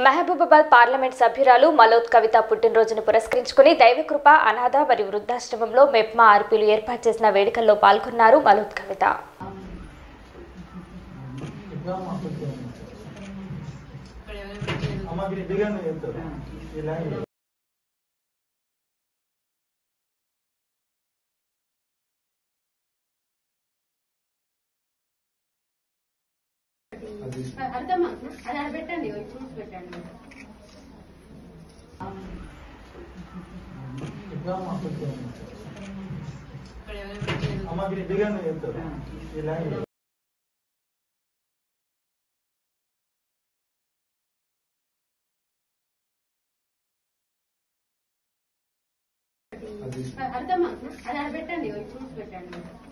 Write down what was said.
Mahabubabad parliament సభ్యురాలు మలోత్ కవిత పుట్టినరోజును పురస్కరించుకుని దైవకృప అనాథ మరియు వృద్ధాశ్రమంలో మెప్మా ఆర్పీలు ఏర్పాటు చేసిన వేడుకల్లో పాల్గొన్నారు మలోత్ కవిత. అర్థమా అది అడబెట్టండి చూసి పెట్టండి. అర్థమా అది అడబెట్టండి చూసి పెట్టండి.